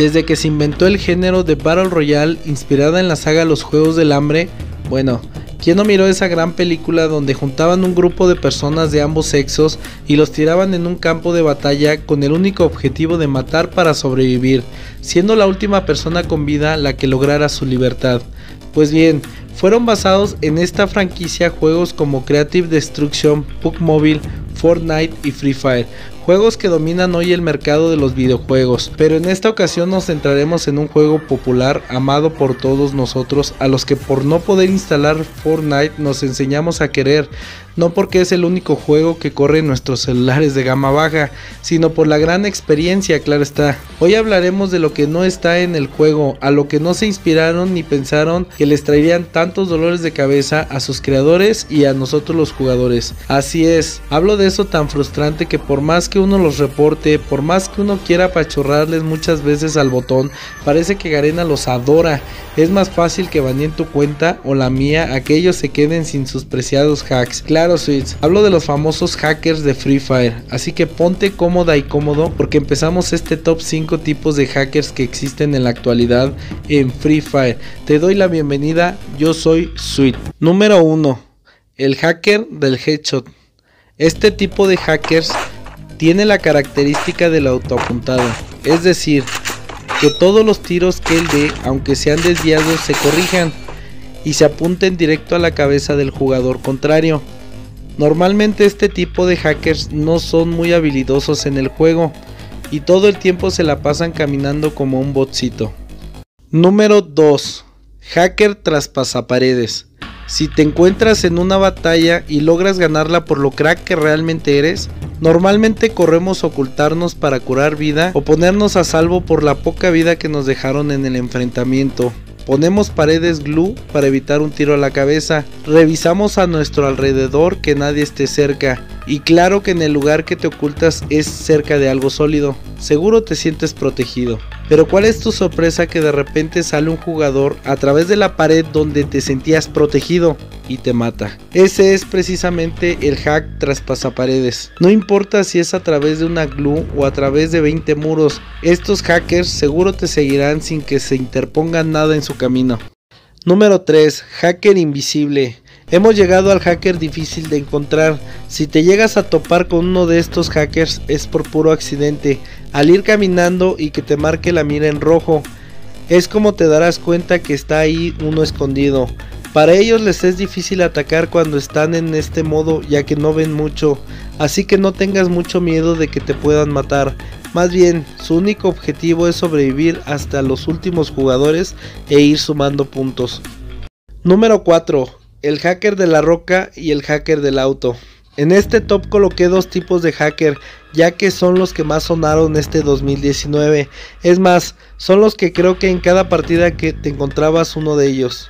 Desde que se inventó el género de Battle Royale inspirada en la saga Los Juegos del Hambre, bueno, ¿quién no miró esa gran película donde juntaban un grupo de personas de ambos sexos y los tiraban en un campo de batalla con el único objetivo de matar para sobrevivir, siendo la última persona con vida la que lograra su libertad? Pues bien, fueron basados en esta franquicia juegos como Creative Destruction, PUBG Mobile, Fortnite y Free Fire, juegos que dominan hoy el mercado de los videojuegos, pero en esta ocasión nos centraremos en un juego popular amado por todos nosotros, a los que por no poder instalar Fortnite nos enseñamos a querer, no porque es el único juego que corre en nuestros celulares de gama baja, sino por la gran experiencia, claro está. Hoy hablaremos de lo que no está en el juego, a lo que no se inspiraron ni pensaron que les traerían tantos dolores de cabeza a sus creadores y a nosotros los jugadores. Así es, hablo de eso tan frustrante que por más que uno los reporte, por más que uno quiera apachurrarles muchas veces al botón, parece que Garena los adora. Es más fácil que baneen tu cuenta o la mía a que ellos se queden sin sus preciados hacks. Claro, Sweets, hablo de los famosos hackers de Free Fire, así que ponte cómoda y cómodo porque empezamos este top 5 tipos de hackers que existen en la actualidad en Free Fire. Te doy la bienvenida, yo soy Sweet. Número 1. El hacker del headshot. Este tipo de hackers tiene la característica del autoapuntado, es decir, que todos los tiros que él dé, aunque sean desviados, se corrijan y se apunten directo a la cabeza del jugador contrario. Normalmente este tipo de hackers no son muy habilidosos en el juego y todo el tiempo se la pasan caminando como un botcito. Número 2. Hacker traspasaparedes. Si te encuentras en una batalla y logras ganarla por lo crack que realmente eres, normalmente corremos a ocultarnos para curar vida o ponernos a salvo por la poca vida que nos dejaron en el enfrentamiento. Ponemos paredes glue para evitar un tiro a la cabeza, revisamos a nuestro alrededor que nadie esté cerca y claro que en el lugar que te ocultas es cerca de algo sólido, seguro te sientes protegido. Pero ¿cuál es tu sorpresa que de repente sale un jugador a través de la pared donde te sentías protegido y te mata? Ese es precisamente el hack traspasaparedes. No importa si es a través de una glue o a través de 20 muros, estos hackers seguro te seguirán sin que se interponga nada en su camino. Número 3. Hacker invisible. Hemos llegado al hacker difícil de encontrar. Si te llegas a topar con uno de estos hackers es por puro accidente, al ir caminando y que te marque la mira en rojo. Es como te darás cuenta que está ahí uno escondido. Para ellos les es difícil atacar cuando están en este modo ya que no ven mucho, así que no tengas mucho miedo de que te puedan matar. Más bien, su único objetivo es sobrevivir hasta los últimos jugadores e ir sumando puntos. Número 4. El hacker de la roca y el hacker del auto. En este top coloqué dos tipos de hacker, ya que son los que más sonaron este 2019. Es más, son los que creo que en cada partida que te encontrabas uno de ellos.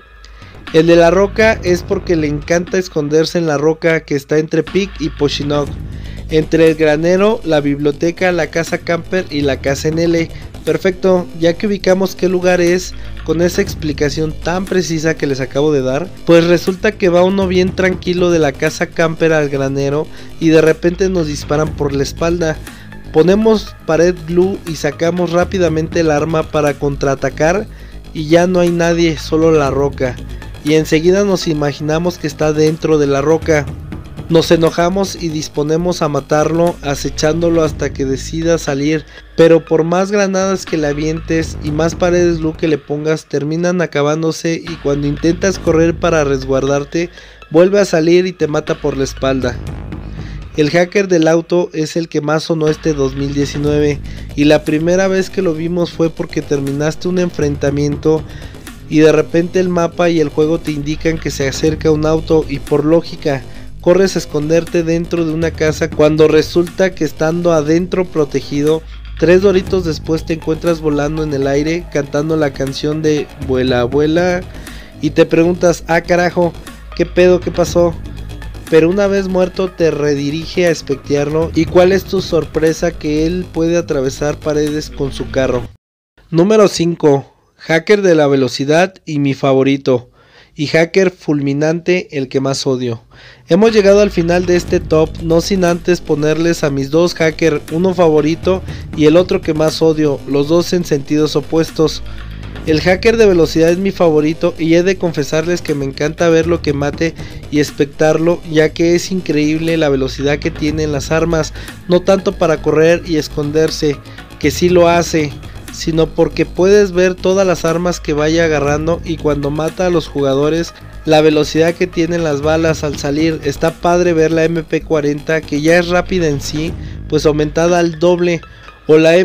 El de la roca es porque le encanta esconderse en la roca que está entre Peak y Pochinok, entre el granero, la biblioteca, la casa camper y la casa NL. Perfecto, ya que ubicamos qué lugar es con esa explicación tan precisa que les acabo de dar, pues resulta que va uno bien tranquilo de la casa camper al granero y de repente nos disparan por la espalda. Ponemos pared glue y sacamos rápidamente el arma para contraatacar y ya no hay nadie, solo la roca. Y enseguida nos imaginamos que está dentro de la roca. Nos enojamos y disponemos a matarlo, acechándolo hasta que decida salir, pero por más granadas que le avientes y más paredes glue que le pongas terminan acabándose y cuando intentas correr para resguardarte vuelve a salir y te mata por la espalda. El hacker del auto es el que más sonó este 2019 y la primera vez que lo vimos fue porque terminaste un enfrentamiento y de repente el mapa y el juego te indican que se acerca un auto y por lógica corres a esconderte dentro de una casa cuando resulta que estando adentro protegido, 3 doritos después te encuentras volando en el aire cantando la canción de Vuela, vuela y te preguntas, ah carajo, ¿qué pedo? ¿Qué pasó? Pero una vez muerto te redirige a espectearlo y cuál es tu sorpresa que él puede atravesar paredes con su carro. Número 5. Hacker de la velocidad y mi favorito. y hacker fulminante el que más odio. Hemos llegado al final de este top, no sin antes ponerles a mis dos hackers, uno favorito y el otro que más odio, los dos en sentidos opuestos. El hacker de velocidad es mi favorito y he de confesarles que me encanta verlo que mate y espectarlo, ya que es increíble la velocidad que tienen las armas, no tanto para correr y esconderse, que sí lo hace, sino porque puedes ver todas las armas que vaya agarrando y cuando mata a los jugadores, la velocidad que tienen las balas al salir. Está padre ver la MP40 que ya es rápida en sí, pues aumentada al doble, o la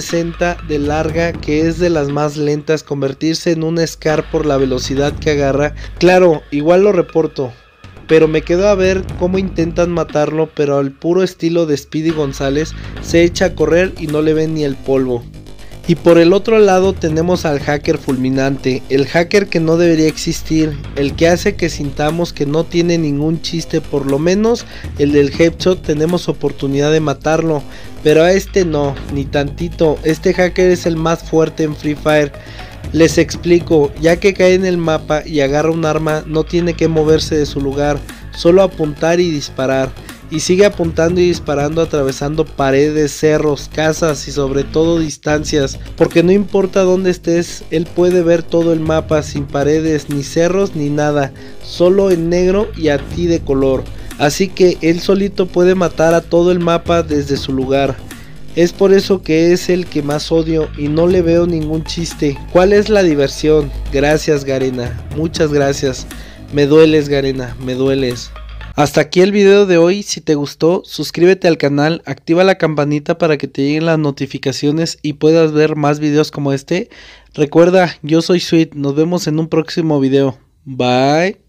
M60 de larga que es de las más lentas, convertirse en un Scar por la velocidad que agarra. Claro, igual lo reporto, pero me quedo a ver cómo intentan matarlo, pero al puro estilo de Speedy González, se echa a correr y no le ven ni el polvo. Y por el otro lado tenemos al hacker fulminante, el hacker que no debería existir, el que hace que sintamos que no tiene ningún chiste, por lo menos el del headshot tenemos oportunidad de matarlo, pero a este no, ni tantito. Este hacker es el más fuerte en Free Fire. Les explico, ya que cae en el mapa y agarra un arma, no tiene que moverse de su lugar, solo apuntar y disparar. Y sigue apuntando y disparando, atravesando paredes, cerros, casas y sobre todo distancias, porque no importa dónde estés, él puede ver todo el mapa sin paredes, ni cerros, ni nada, solo en negro y a ti de color. Así que él solito puede matar a todo el mapa desde su lugar. Es por eso que es el que más odio y no le veo ningún chiste. ¿Cuál es la diversión? Gracias, Garena, muchas gracias. Me dueles, Garena, me dueles. Hasta aquí el video de hoy. Si te gustó, suscríbete al canal, activa la campanita para que te lleguen las notificaciones y puedas ver más videos como este. Recuerda, yo soy Sweet, nos vemos en un próximo video. Bye.